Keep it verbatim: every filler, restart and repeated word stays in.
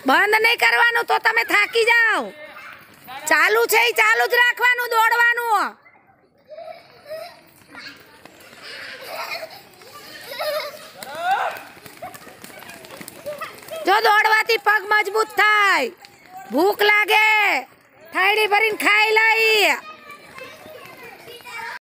બંધ નહીં કરવાનું તો તમે થાકી જાઓ. ચાલુ છે ઈ ચાલુ જ રાખવાનું, દોડવાનું. જો દોડવાથી પગ મજબૂત થાય, ભૂખ લાગે થાળી ભરીને ખાઈ લઈ.